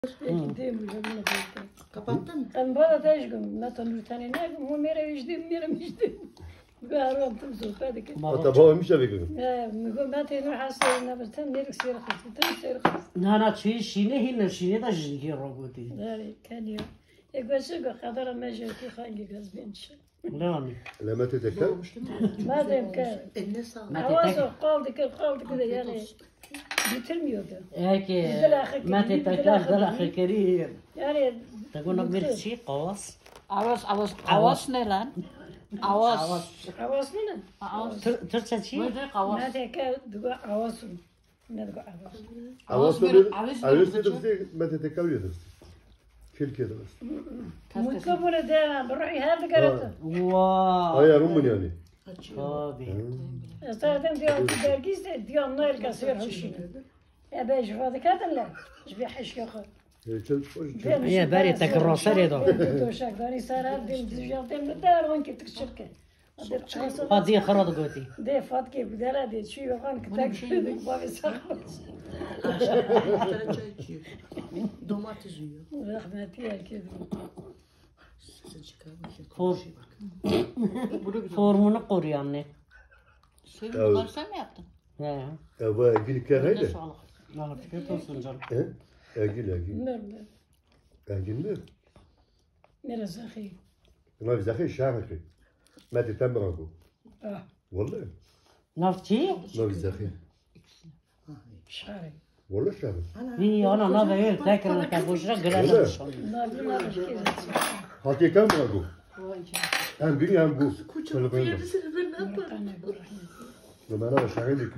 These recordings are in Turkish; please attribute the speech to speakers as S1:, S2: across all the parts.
S1: Kapattın mı?
S2: Ben bana da işgüm. Mesela bir tane ne yapayım? O mere içtim. Garantım sohbet edelim.
S3: Hatta babam işte bekliyorum.
S2: Ben tenir hastayım. Ne yapayım? Nereye seyir kastım? Tam seyir kastım.
S4: Nana çiğ şine hinne şine da jilgi roboti.
S2: Yani kanıyor. Ekvesi kadar mecbur hangi gaz bençi.
S4: Ne anı?
S3: Lemet tekrar.
S2: Madem ki
S1: Eline sağlık.
S2: havası kaldı ki yani bitirmiyordu.
S4: Eki mate tekrar dalakı keri.
S2: Yani
S4: Takuna bir şey kavas.
S5: Avaz ne lan? Avaz.
S2: havası mı ne?
S5: Avaz.
S4: Türkçe çiğ.
S5: Böyle kavaz.
S2: Madem ki duga havası. Ne duga havası?
S3: Avaz dedim Mete tekrar yedim. Kelke de var.
S2: Mutlu bunu de burayı her dikarete.
S4: Wow.
S3: Ayarım mı yani?
S4: Tabii.
S2: Zaten diyor ki dergisi diyor ne kasıyor hoşuna. Ya ben şurada kadınlar. Bir haş yok.
S4: Ya bari tekrar seri do.
S2: Toşak dani sarar din düzeltem dar on ki tıkçırke.
S4: Hadi kharad goti.
S2: De fatke budara de şu yokan kıtak dedik babi sakmaz.
S1: Çay içiyor. Domates yiyor.
S2: Rahmeti herkes.
S1: Sesi çıkarmış.
S4: For. Formunu koruyor anne.
S5: Sevim bunları sen mi yaptın?
S4: He.
S3: Ava gülükler
S5: Ne
S3: haydi.
S5: sağlık.
S4: Afiyet olsun canım.
S3: Egil.
S2: Mer
S3: Egil mi?
S2: mer sahi.
S3: ما في زخي شاعري ما تتمرقوا والله
S4: Nafçı?
S3: ما في زخي
S2: Şare.
S3: والله شاعر
S4: İyi ana ne böyle tekrar tabuşra gelen.
S2: Nabi nabi.
S3: حتى كم مرقوا هم بيني هم بو
S1: Kocaman bir yerde seni ben ne yaparım?
S3: لما انا شاعر لك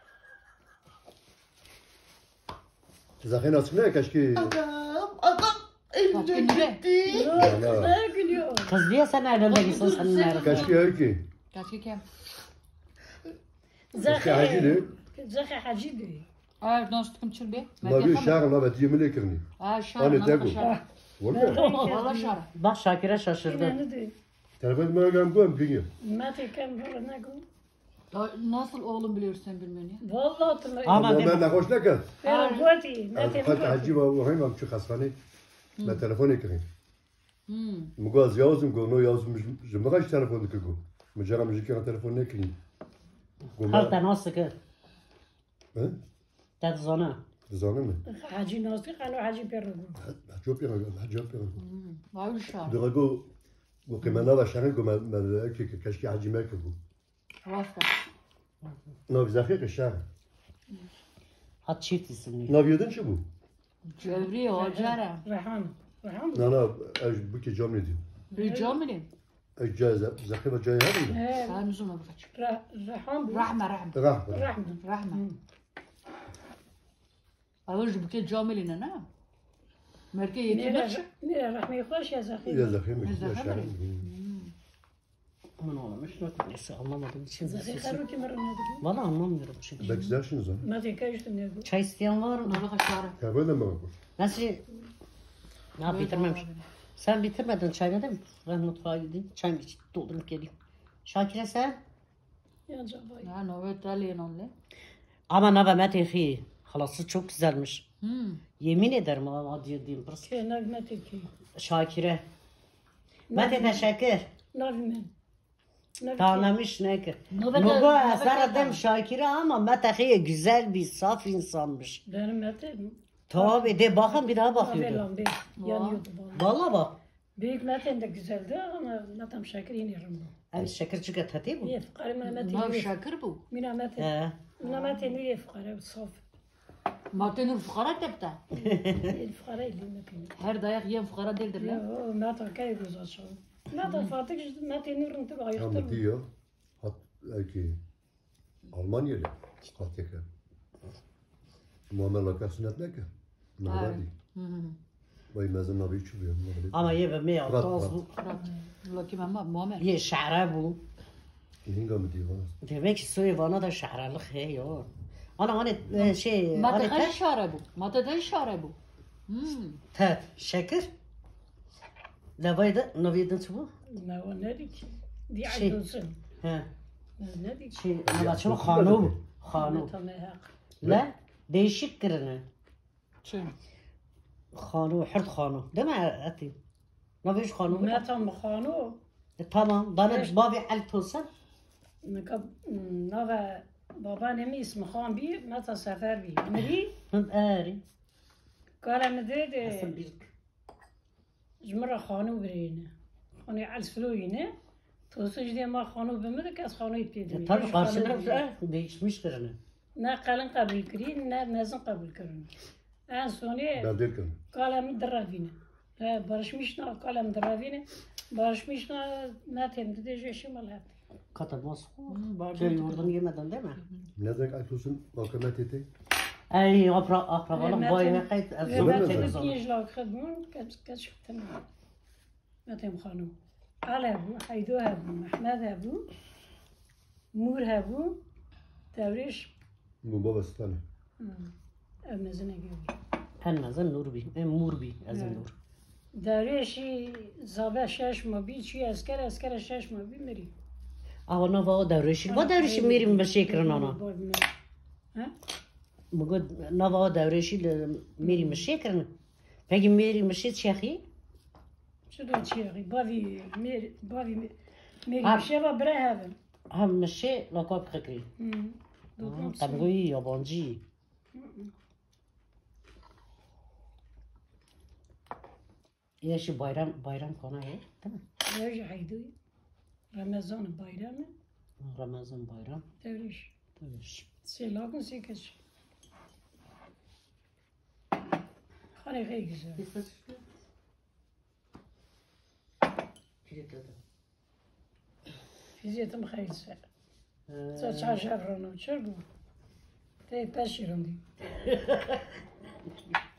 S3: زخي ناصنا كشكي
S1: Adam
S5: Bak
S1: eline
S5: günde.
S1: gitti.
S2: Ne gülüyor?
S4: Kız diye sen ayrılmak istiyorsun sen nerede?
S3: كشكي هيك
S5: Kaç kem?
S3: كشكي عجينه
S2: Zahi hacı diyor.
S5: Ay dostum çılbe.
S3: ما في شعر ما بدي ملكني
S5: Ay şar.
S3: انا
S5: Namka
S3: تاكل
S5: şar.
S3: والله
S5: Valla şar.
S4: Bak Şakir'e şaşırdı.
S2: Ne diyor?
S3: تلفون ما قام قوم بيني
S2: Mate kem böyle ne gül?
S5: Nasıl oğlum biliyorsun sen bilmeni?
S2: Vallahi tımı.
S4: Ama
S3: ما
S4: ben
S3: نخوش لك
S2: Ben guati. Mate
S3: قلت عجيبه وهي ما مش خسراني ما تلفوني كريم
S5: Hmm.
S3: مقاز يازم قول نو يازم مش جمعش تلفونك قول مجرد مش كان تلفونك كريم قول
S4: halta
S3: ما
S4: nasıl ki?
S3: ها
S4: Ted zona.
S3: زانمه
S2: Hacı nasıl kanı hacı perru.
S3: حجوب يا حجوب يا
S5: Vay şar.
S3: دغه وكمان هذا شهر قوم ما كشكي حجي ماك قول
S5: Vasta.
S3: ما في زخيق الشهر
S4: Hat çift isimli.
S3: ما بيدن شو بو
S5: Cevri hocara.
S2: Rehan. Rehan.
S3: لا اج بك جامل دي
S5: Rica mıyım?
S3: اجازه زخيبه جاي هذا
S2: He.
S5: Sayımız ona bırak.
S2: Rehan bu.
S5: Rahme rahme.
S3: راح
S2: Rahman.
S5: Rahme. Ağır buket camiline ne? Merke yetinler.
S2: Nere rahmi hoş ya zahi.
S3: يا زخيم يا
S5: زخيم.
S3: شهر
S4: Aman oğlum hiç neyse anlamadığım için.
S2: Zahi karu ki meron ne diyor?
S4: Valla anlamıyorum çünkü.
S3: بك زار شنو زان
S2: Mate kayıştım ne diyor?
S4: Çay isteyen var mı?
S5: Nala kaşarı.
S3: كابل ما اقول
S4: Nasıl? Ne bitirmemiş. Sen bitirmedin çayını değil mi? Ben mutfağa gideyim. Çay iç, doldurup geleyim. Şakir'e sen?
S2: Ya cevabı.
S5: Ya novet aliyen onle.
S4: Ama ne be Metehi. Halası çok güzelmiş.
S5: Hmm.
S4: Yemin ederim ama diyeyim. Burası.
S2: Ke nagmete ki.
S4: Şakir'e. Mete teşekkür.
S2: Navimen.
S4: Tanımış ne ki.
S5: Nöbet-
S4: Nugo
S5: nöbet
S4: eser
S5: adam.
S4: adam Şakir'e ama Metehi güzel bir saf insanmış.
S2: Benim mete.
S4: Tabi de bakın bir daha bakıyordu.
S2: Aferin be. Yanıyordu bana.
S4: Valla bak.
S2: Büyük metem de güzeldi ama metem şakir iniyorum bu.
S4: El şekerci gatati bu.
S2: İyi fukara mina mete.
S5: Nav şakır bu.
S2: Mina mete.
S4: He.
S2: Mina mete niye fukara saf.
S5: Matenur fukara tepta.
S2: İyi fukara ili metem.
S5: Her dayak yiyen fukara değildir lan.
S2: Ya mete kay göz açıyor. Mete fatık işte mete nurun tabi
S3: هم
S2: ayıktır.
S3: ديو حط اكي المانيا لا حط هيك muamele kasnet ne ki? Mevladi. Vay mezun abi içiyor.
S4: Ama ye be me
S3: Rahat,
S4: altoz
S3: rahat.
S4: bu.
S5: Lakin ama Muammer.
S4: Ye şa'ra bu.
S3: Hinga mı diyor?
S4: Demek ki soy bana da şa'ralık he yo. Ana hani şey
S5: Mate
S4: hani
S5: kaç şare bu? Mate da şare bu.
S4: te şeker. Lavayda naviydin bu.
S2: Ne o ne dik? Di
S4: Şey.
S2: aydolsun.
S4: He.
S2: Ne dik?
S4: Şey ne başım hanu bu. Hanu.
S2: Mete mehak.
S4: La değişik kırını.
S5: Çün.
S4: خانو حرد خانو دم أتي نفيش خانو
S2: ناتم خانو
S4: تمام دانت بابي على توصل
S2: نكب نوا بابا نمی اسم خان بی متا سفر بی مری
S4: آری
S2: قال مدريد
S4: أصل بيك
S2: جمرة خانو برينه خانو على فلوينه توصل جدي ما خانو بمدك از خانو يبتدي
S4: طبعا قارش نرفع بيش مش كرنا
S2: نه قلن قبول کرین نه مزن قبول کرن ان سونی
S3: Beldir kan.
S2: قالم درافینه barış mişna قالم درافینه barış mişna نه تیم دیده جوشی ملت
S4: Kata Moskva. Köy yurdunu yemeden değil mi?
S3: Ne demek Aytos'un mahkeme teti?
S4: Ay akrabalar boyu kayıt.
S3: Zaman
S2: تیم
S3: zaman.
S2: پیش لاک خدمون کت شفتم نه تیم خانم علی هبو حیدو هبو محمد هبو مور هبو دورش
S3: Bu babası tane.
S2: مزنه گیری
S4: Hennazın nur bi. Mur bi. Azın nur.
S2: دورشی زابه شش ما بی چی اسکر شش ما بی میری
S4: Ama ne var devreşil? Bu devreşil mirim beşekrin ana.
S2: ها
S4: Bugün ne var devreşil mirim beşekrin? Peki mirim beşet şehi?
S2: شو دو تشيغي بافي ميري
S4: عارف.
S2: شبا برا هذا
S4: Hem meşe lakap kekri. Tangoyu yabancı. Yaşı bayram konu ya, değil mi?
S2: يرجع حيدوي رمضان بايرام
S4: Ramazan bayram.
S2: توريش
S4: Devreş.
S2: سيلاكن سيكش خاني غير güzel فيزيتم خير ساعة تسعة شهر رونو شربو تاي باشي روندي